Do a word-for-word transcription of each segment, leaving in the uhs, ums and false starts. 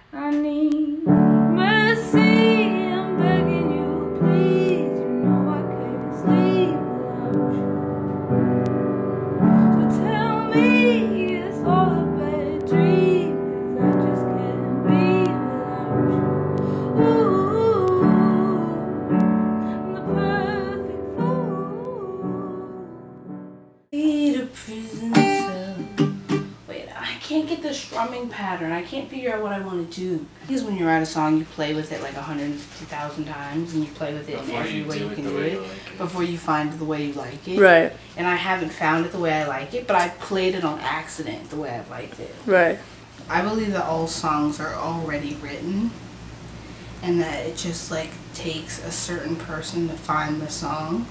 I need mercy, I'm begging you, please. You know I can't sleep without you. So tell me it's all a bad dream, 'cause I just can't be without you. Ooh, I'm the perfect fool. Need a prison cell. Wait, I can't get the strumming pattern. I can't figure out what I want to do. Because when you write a song, you play with it like one hundred fifty thousand times, and you play with it Before in every you way do you it can the do way it, you like it. before you find the way you like it. Right. And I haven't found it the way I like it, but I played it on accident the way I liked it. Right. I believe that all songs are already written, and that it just like takes a certain person to find the song.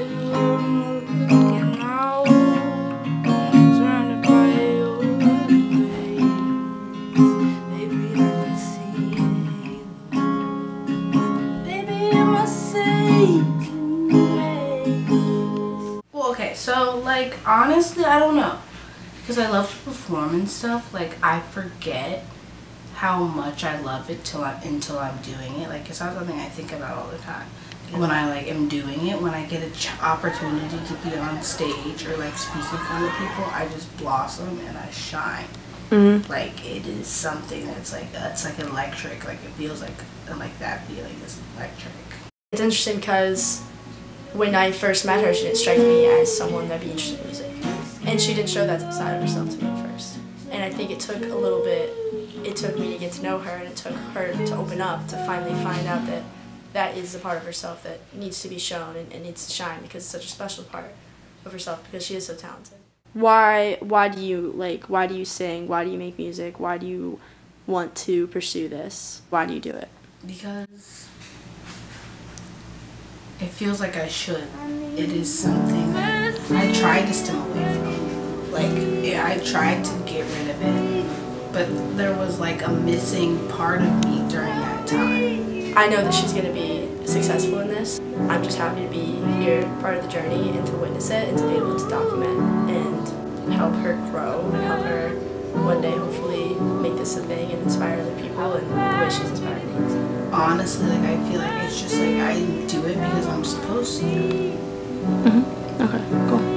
Well, okay, so like honestly, I don't know, because I love to perform and stuff. Like I forget how much I love it till I until I'm doing it. Like it's not something I think about all the time. When I like am doing it, when I get an ch opportunity to be on stage or like speak in front of people, I just blossom and I shine. Mm-hmm. Like it is something that's like it's like electric. Like it feels like like that feeling is electric. It's interesting because when I first met her, she didn't strike me as someone that'd be interested in music, and she didn't show that side of herself to me at first. And I think it took a little bit. It took me to get to know her, and it took her to open up to finally find out that that is a part of herself that needs to be shown and, and needs to shine, because it's such a special part of herself because she is so talented. Why why do you like why do you sing? Why do you make music? Why do you want to pursue this? Why do you do it? Because it feels like I should. It is something that I tried to stem away from. Like yeah, I tried to get rid of it, but there was like a missing part of me during that time. I know that she's going to be successful in this. I'm just happy to be here, part of the journey, and to witness it, and to be able to document and help her grow and help her one day hopefully make this a thing and inspire other people in the way she's inspired me. Honestly, like I feel like it's just like I do it because I'm supposed to. Mm-hmm. Okay, cool.